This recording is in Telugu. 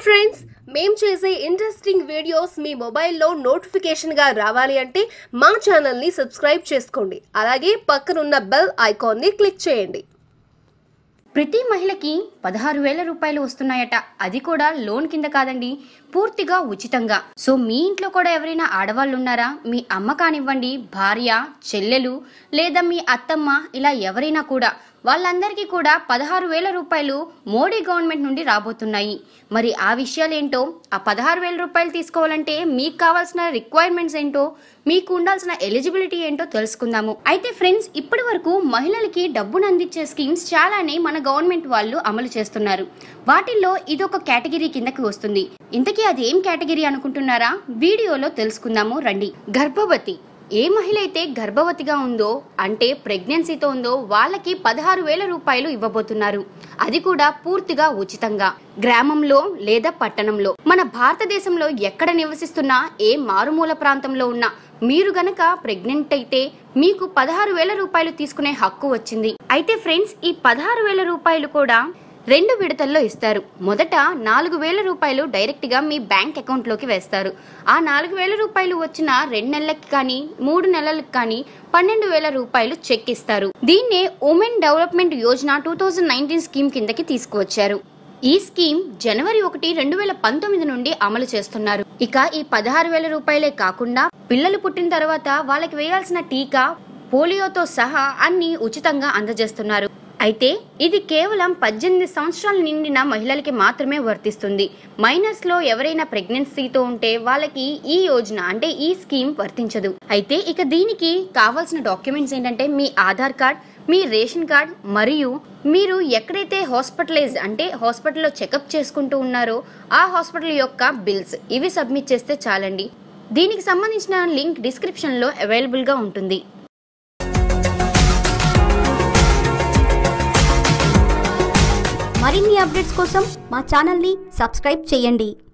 ఫ్రెండ్స్, మేము చేసే ఇంట్రెస్టింగ్ వీడియోస్ మీ మొబైల్లో నోటిఫికేషన్గా రావాలి అంటే మా ఛానల్ని సబ్స్క్రైబ్ చేసుకోండి. అలాగే పక్కనున్న బెల్ ఐకాన్ని క్లిక్ చేయండి. ప్రతి మహిళకి 16,000 రూపాయలు వస్తున్నాయట. అది కూడా లోన్ కింద కాదండి, పూర్తిగా ఉచితంగా. సో మీ ఇంట్లో కూడా ఎవరైనా ఆడవాళ్ళు ఉన్నారా? మీ అమ్మ కానివ్వండి, భార్య, చెల్లెలు లేదా మీ అత్తమ్మ, ఇలా ఎవరైనా కూడా వాళ్ళందరికీ కూడా 16,000 రూపాయలు మోడీ గవర్నమెంట్ నుండి రాబోతున్నాయి. మరి ఆ విషయాలు ఏంటో, ఆ 16,000 రూపాయలు తీసుకోవాలంటే మీకు కావాల్సిన రిక్వైర్మెంట్స్ ఏంటో, మీకు ఉండాల్సిన ఎలిజిబిలిటీ ఏంటో తెలుసుకుందాము. అయితే ఫ్రెండ్స్, ఇప్పటి వరకు మహిళలకి డబ్బును అందించే స్కీమ్స్ చాలానే మన గవర్నమెంట్ వాళ్ళు అమలు చేస్తున్నారు. వాటిల్లో ఇదొక కేటగిరీ కిందకి వస్తుంది. ఇంతకీ అది ఏం కేటగిరీ అనుకుంటున్నారా? వీడియోలో తెలుసుకుందాము రండి. గర్భవతి. ఏ మహిళ అయితే గర్భవతిగా ఉందో, అంటే ప్రెగ్నెన్సీతో ఉందో, వాళ్ళకి 16,000 రూపాయలు ఇవ్వబోతున్నారు. అది కూడా పూర్తిగా ఉచితంగా. గ్రామంలో లేదా పట్టణంలో, మన భారతదేశంలో ఎక్కడ నివసిస్తున్నా, ఏ మారుమూల ప్రాంతంలో ఉన్నా మీరు గనక ప్రెగ్నెంట్ అయితే మీకు 16,000 రూపాయలు తీసుకునే హక్కు వచ్చింది. అయితే ఫ్రెండ్స్, ఈ 16,000 రూపాయలు కూడా 2 విడతల్లో ఇస్తారు. మొదట 4,000 రూపాయలు డైరెక్ట్ గా మీ బ్యాంక్ అకౌంట్ లోకి వేస్తారు. ఆ 4,000 రూపాయలు వచ్చిన 2 నెలలకు కానీ 3 నెలలకు కానీ 12,000 రూపాయలు చెక్ ఇస్తారు. దీన్నే ఉమెన్ డెవలప్మెంట్ యోజన 2019 స్కీమ్ కిందకి తీసుకువచ్చారు. ఈ స్కీమ్ జనవరి 1, 2019 నుండి అమలు చేస్తున్నారు. ఇక ఈ 16,000 రూపాయలే కాకుండా పిల్లలు పుట్టిన తర్వాత వాళ్ళకి వేయాల్సిన టీకా, పోలియోతో సహా అన్ని ఉచితంగా అందజేస్తున్నారు. అయితే ఇది కేవలం 18 సంవత్సరాలు నిండిన మహిళలకి మాత్రమే వర్తిస్తుంది. మైనర్స్ లో ఎవరైనా ప్రెగ్నెన్సీతో ఉంటే వాళ్ళకి ఈ యోజన అంటే ఈ స్కీమ్ వర్తించదు. అయితే ఇక దీనికి కావాల్సిన డాక్యుమెంట్స్ ఏంటంటే మీ ఆధార్ కార్డ్, మీ రేషన్ కార్డ్, మరియు మీరు ఎక్కడైతే హాస్పిటలైజ్ అంటే హాస్పిటల్లో చెకప్ చేసుకుంటూ ఉన్నారో ఆ హాస్పిటల్ యొక్క బిల్స్, ఇవి సబ్మిట్ చేస్తే చాలండి. దీనికి సంబంధించిన లింక్ డిస్క్రిప్షన్ లో అవైలబుల్ గా ఉంటుంది. మరిన్ని అప్డేట్స్ కోసం మా ఛానల్ని సబ్స్క్రైబ్ చేయండి.